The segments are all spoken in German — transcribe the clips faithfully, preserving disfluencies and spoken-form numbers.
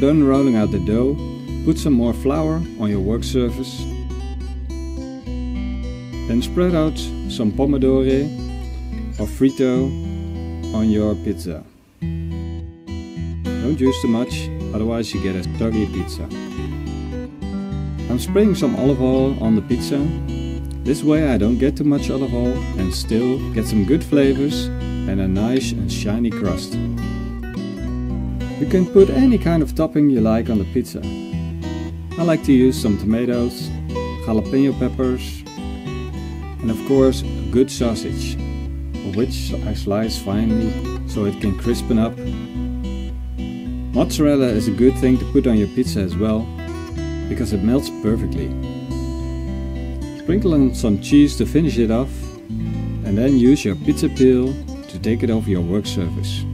done rolling out the dough, put some more flour on your work surface. Then spread out some pomodoro or frito on your pizza. Don't use too much, otherwise you get a soggy pizza. I'm spraying some olive oil on the pizza. This way I don't get too much olive oil and still get some good flavors and a nice and shiny crust. You can put any kind of topping you like on the pizza. I like to use some tomatoes, jalapeno peppers and of course a good sausage, which I slice finely so it can crispen up. Mozzarella is a good thing to put on your pizza as well, because it melts perfectly. Sprinkle on some cheese to finish it off, and then use your pizza peel to take it over your work surface.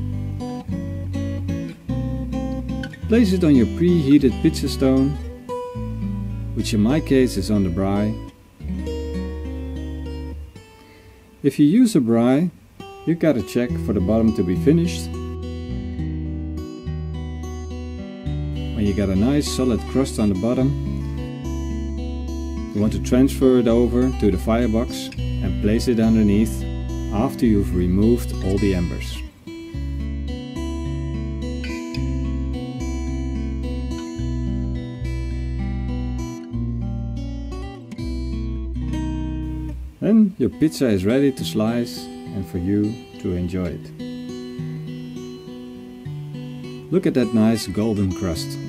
Place it on your preheated pizza stone, which in my case is on the braai. If you use a braai, you gotta check for the bottom to be finished. When you got a nice solid crust on the bottom, you want to transfer it over to the firebox and place it underneath after you've removed all the embers. Then your pizza is ready to slice and for you to enjoy it. Look at that nice golden crust.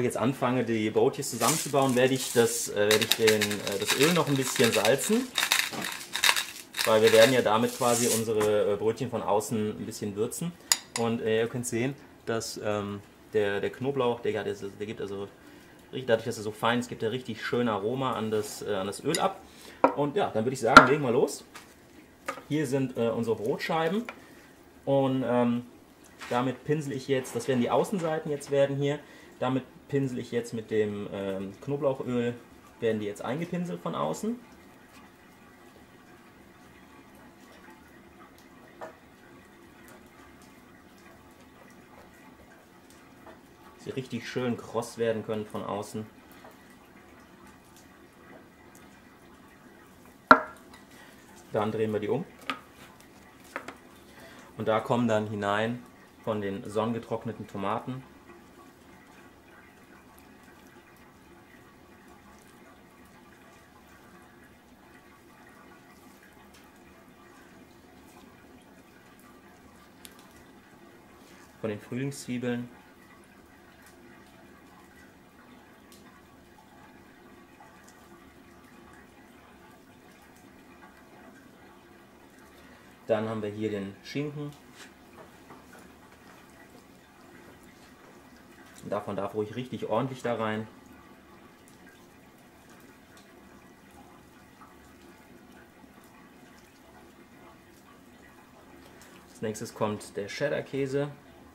ich jetzt anfange, die Brotchen zusammenzubauen, werde ich, das, äh, werde ich den, äh, das Öl noch ein bisschen salzen. Weil wir werden ja damit quasi unsere äh, Brötchen von außen ein bisschen würzen. Und äh, ihr könnt sehen, dass ähm, der, der Knoblauch, der, der, der gibt also, dadurch, dass er so fein ist, gibt er richtig schön Aroma an das, äh, an das Öl ab. Und ja, dann würde ich sagen, legen wir los. Hier sind äh, unsere Brotscheiben. Und ähm, damit pinsel ich jetzt, das werden die Außenseiten jetzt werden hier, damit pinsel ich jetzt mit dem ähm, Knoblauchöl, werden die jetzt eingepinselt von außen. Sie richtig schön kross werden können von außen. Dann drehen wir die um. Und da kommen dann hinein von den sonnengetrockneten Tomaten. Von den Frühlingszwiebeln. Dann haben wir hier den Schinken. Und davon darf ruhig richtig ordentlich da rein. Als nächstes kommt der Cheddar-Käse.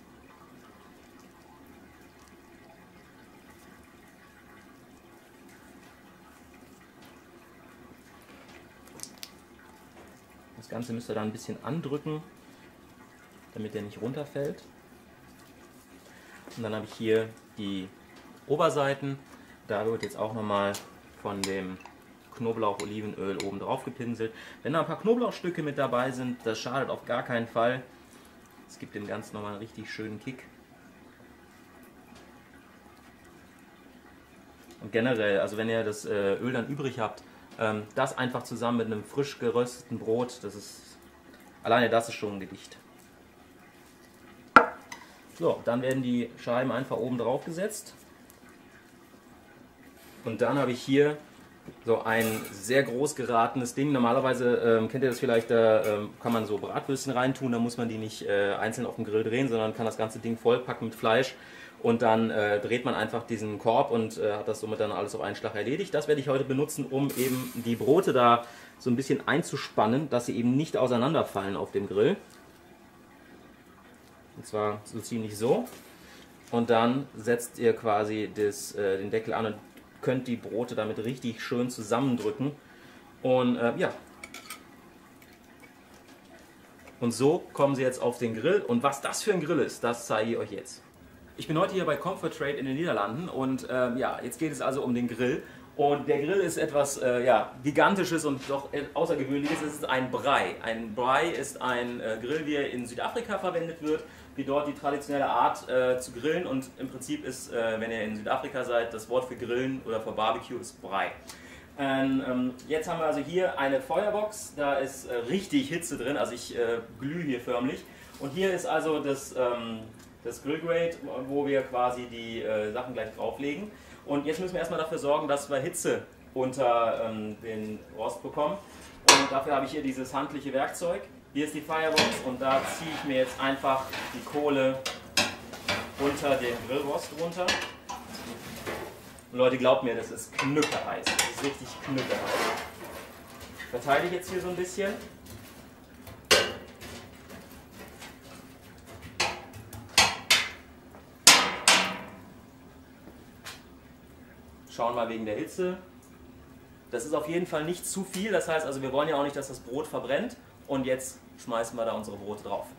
Das Ganze müsst ihr da ein bisschen andrücken, damit der nicht runterfällt. Und dann habe ich hier die Oberseiten. Da wird jetzt auch nochmal von dem Knoblauch-Olivenöl oben drauf gepinselt. Wenn da ein paar Knoblauchstücke mit dabei sind, das schadet auf gar keinen Fall. Es gibt dem Ganzen nochmal einen richtig schönen Kick. Und generell, also wenn ihr das äh, Öl dann übrig habt, ähm, das einfach zusammen mit einem frisch gerösteten Brot, das ist, alleine das ist schon ein Gedicht. So, dann werden die Scheiben einfach oben drauf gesetzt. Und dann habe ich hier so ein sehr groß geratenes Ding. Normalerweise ähm, kennt ihr das vielleicht, da ähm, kann man so Bratwürstchen reintun, da muss man die nicht äh, einzeln auf dem Grill drehen, sondern kann das ganze Ding vollpacken mit Fleisch. Und dann äh, dreht man einfach diesen Korb und äh, hat das somit dann alles auf einen Schlag erledigt. Das werde ich heute benutzen, um eben die Brote da so ein bisschen einzuspannen, dass sie eben nicht auseinanderfallen auf dem Grill. Und zwar so ziemlich so. Und dann setzt ihr quasi das, äh, den Deckel an und könnt die Brote damit richtig schön zusammendrücken. Und äh, ja. Und so kommen sie jetzt auf den Grill. Und was das für ein Grill ist, das zeige ich euch jetzt. Ich bin heute hier bei Comfort Trade in den Niederlanden und ähm, ja, jetzt geht es also um den Grill. Und der Grill ist etwas äh, ja, Gigantisches und doch Außergewöhnliches. Es ist ein Braai. Ein Braai ist ein äh, Grill, wie er in Südafrika verwendet wird, wie dort die traditionelle Art äh, zu grillen. Und im Prinzip ist, äh, wenn ihr in Südafrika seid, das Wort für Grillen oder für Barbecue ist Braai. Ähm, ähm, jetzt haben wir also hier eine Feuerbox, da ist äh, richtig Hitze drin, also ich äh, glühe hier förmlich. Und hier ist also das, ähm, das Grillgrate, wo wir quasi die äh, Sachen gleich drauflegen. Und jetzt müssen wir erstmal dafür sorgen, dass wir Hitze unter ähm, den Rost bekommen. Und dafür habe ich hier dieses handliche Werkzeug. Hier ist die Firebox und da ziehe ich mir jetzt einfach die Kohle unter den Grillrost runter. Und Leute, glaubt mir, das ist knüppelheiß. Das ist richtig knüppelheiß. Verteile ich jetzt hier so ein bisschen. Schauen mal wegen der Hitze. Das ist auf jeden Fall nicht zu viel, das heißt also, wir wollen ja auch nicht, dass das Brot verbrennt. Und jetzt schmeißen wir da unsere Brote drauf.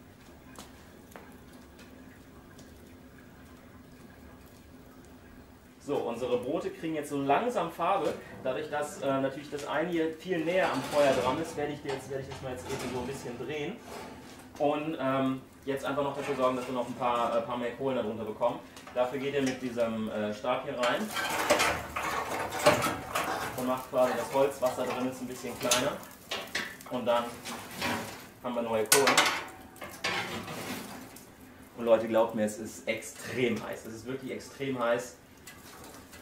So, unsere Brote kriegen jetzt so langsam Farbe. Dadurch, dass äh, natürlich das eine hier viel näher am Feuer dran ist, werde ich jetzt, werde ich das mal jetzt eben so ein bisschen drehen. Und ähm, jetzt einfach noch dafür sorgen, dass wir noch ein paar, äh, paar mehr Kohlen darunter bekommen. Dafür geht ihr mit diesem äh, Stab hier rein und macht quasi das Holz, was da drin ist, ein bisschen kleiner. Und dann haben wir neue Kohlen. Und Leute, glaubt mir, es ist extrem heiß. Es ist wirklich extrem heiß.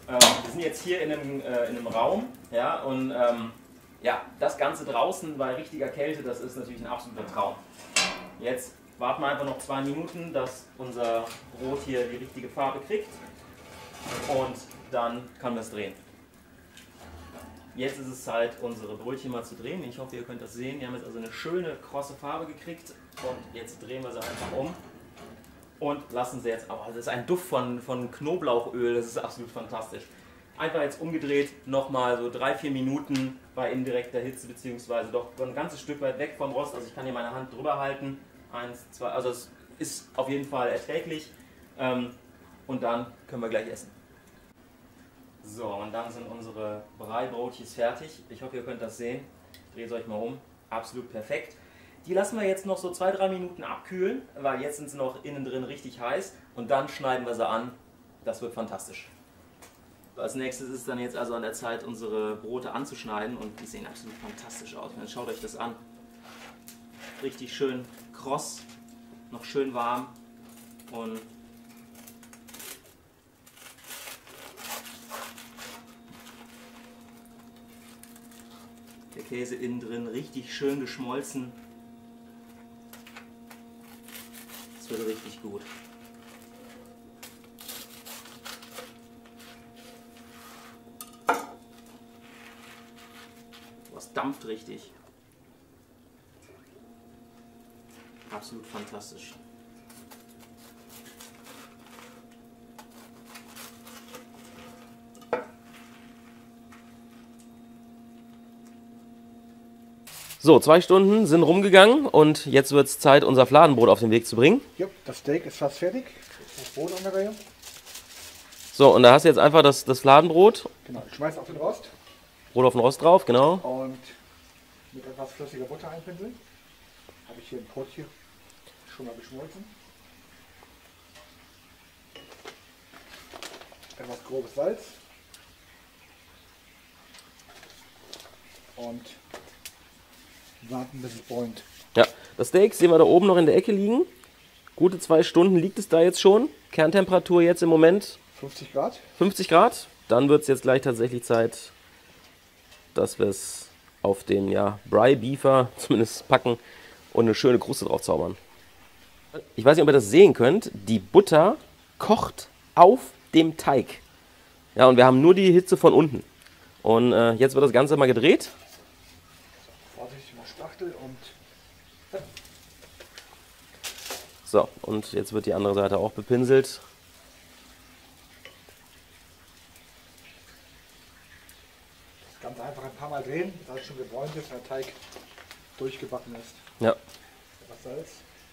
Ähm, wir sind jetzt hier in einem, äh, in einem Raum, ja, und ähm, ja, das Ganze draußen bei richtiger Kälte, das ist natürlich ein absoluter Traum. Jetzt warten wir einfach noch zwei Minuten, dass unser Brot hier die richtige Farbe kriegt und dann können wir es drehen. Jetzt ist es Zeit, unsere Brötchen mal zu drehen. Ich hoffe, ihr könnt das sehen. Wir haben jetzt also eine schöne, krosse Farbe gekriegt und jetzt drehen wir sie einfach um und lassen sie jetzt, oh, das ist ein Duft von, von Knoblauchöl, das ist absolut fantastisch. Einfach jetzt umgedreht, nochmal so drei, vier Minuten bei indirekter Hitze, beziehungsweise doch ein ganzes Stück weit weg vom Rost. Also ich kann hier meine Hand drüber halten. Eins, zwei, also es ist auf jeden Fall erträglich. Ähm, und dann können wir gleich essen. So, und dann sind unsere Brei-Brotchen fertig. Ich hoffe, ihr könnt das sehen. Dreht es euch mal um. Absolut perfekt. Die lassen wir jetzt noch so zwei, drei Minuten abkühlen, weil jetzt sind sie noch innen drin richtig heiß. Und dann schneiden wir sie an. Das wird fantastisch. Als nächstes ist dann jetzt also an der Zeit, unsere Brote anzuschneiden und die sehen absolut fantastisch aus. Und dann schaut euch das an. Richtig schön kross, noch schön warm und der Käse innen drin richtig schön geschmolzen. Das wird richtig gut. Das dampft richtig. Absolut fantastisch. So, zwei Stunden sind rumgegangen und jetzt wird es Zeit, unser Fladenbrot auf den Weg zu bringen. Ja, das Steak ist fast fertig. Das Brot an der Reihe. So, und da hast du jetzt einfach das, das Fladenbrot. Genau, ich schmeiße auf den Rost. Brot auf den Rost drauf, genau. Und mit etwas flüssiger Butter einpinseln. Habe ich hier ein Brot hier schon mal geschmolzen. Etwas grobes Salz. Und warten, bis es bräunt. Ja, das Steak sehen wir da oben noch in der Ecke liegen. Gute zwei Stunden liegt es da jetzt schon. Kerntemperatur jetzt im Moment fünfzig Grad. fünfzig Grad. Dann wird es jetzt gleich tatsächlich Zeit, dass wir es auf den ja, Brie Beefer zumindest packen und eine schöne Kruste drauf zaubern. Ich weiß nicht, ob ihr das sehen könnt. Die Butter kocht auf dem Teig. Ja, und wir haben nur die Hitze von unten. Und äh, jetzt wird das Ganze mal gedreht. Vorsichtig mal Spachtel und so, und jetzt wird die andere Seite auch bepinselt. ganz einfach ein paar Mal drehen, dass es schon gebräunt ist, der Teig durchgebacken ist. Ja. Etwas Salz.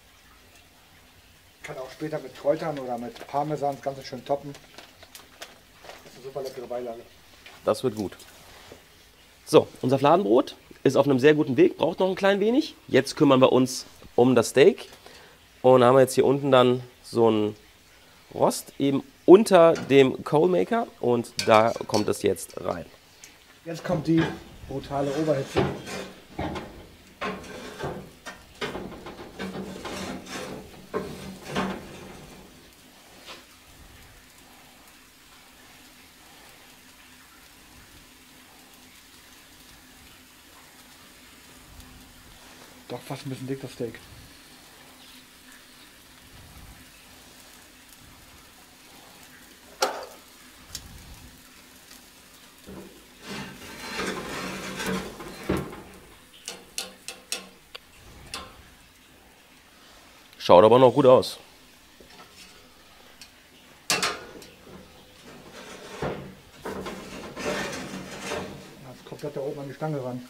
Kann auch später mit Kräutern oder mit Parmesan das Ganze schön toppen. Das ist eine super leckere Beilage. Das wird gut. So, unser Fladenbrot ist auf einem sehr guten Weg, braucht noch ein klein wenig. Jetzt kümmern wir uns um das Steak. Und haben wir jetzt hier unten dann so einen Rost eben unter dem Coalmaker und da kommt es jetzt rein. Jetzt kommt die brutale Oberhitze. Doch fast ein bisschen dick das Steak. Schaut aber noch gut aus. Jetzt komplett da oben an die Stange ran.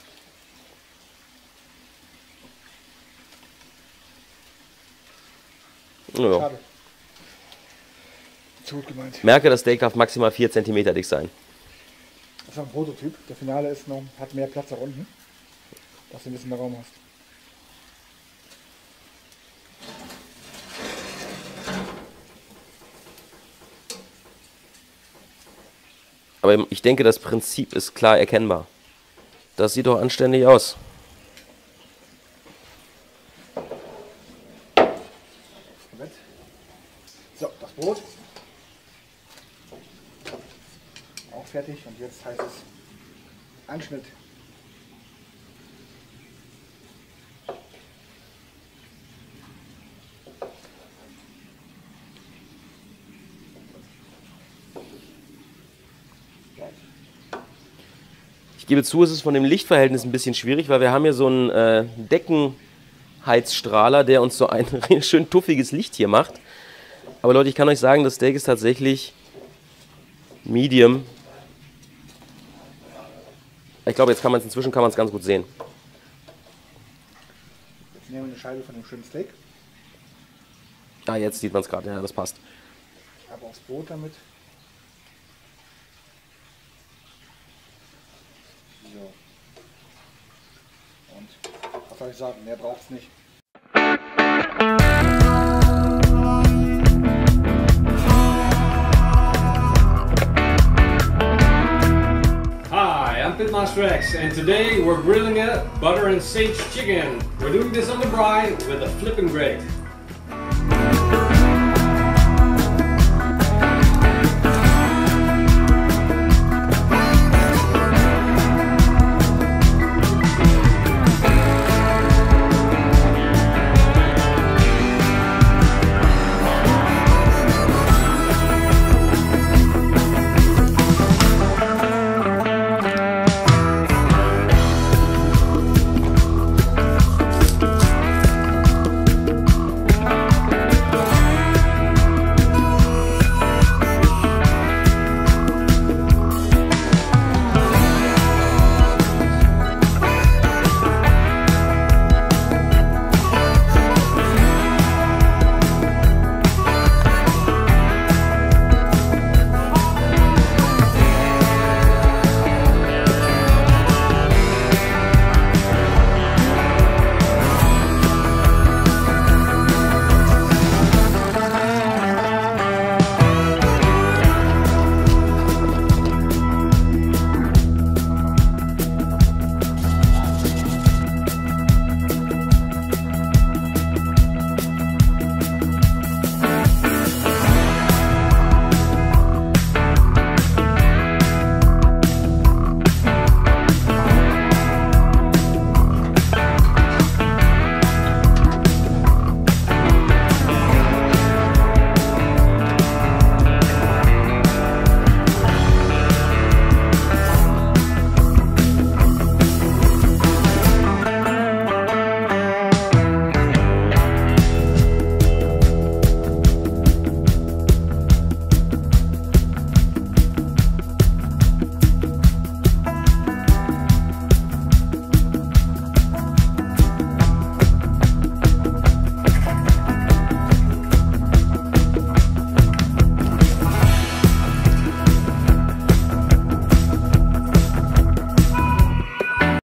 Ja. Schade. Zu gut gemeint. Merke, das Steak darf maximal vier Zentimeter dick sein. Das ist ein Prototyp. Der Finale ist noch, hat mehr Platz da unten, dass du ein bisschen mehr Raum hast. Aber ich denke, das Prinzip ist klar erkennbar. Das sieht doch anständig aus. So, das Brot. fertig und jetzt heißt es Anschnitt. Ich gebe zu, es ist von dem Lichtverhältnis ein bisschen schwierig, weil wir haben hier so einen äh, Deckenheizstrahler, der uns so ein schön tuffiges Licht hier macht. Aber Leute, ich kann euch sagen, das Steak ist tatsächlich medium. Ich glaube, jetzt kann man es inzwischen kann man es ganz gut sehen. Jetzt nehmen wir eine Scheibe von dem schönen Steak. Ah, jetzt sieht man es gerade, ja, das passt. Aber aufs Brot damit. So. Und was soll ich sagen, mehr braucht es nicht. Hi, I'm Pitmaster X, and today we're grilling a butter and sage chicken. We're doing this on the braai with a flipping grate.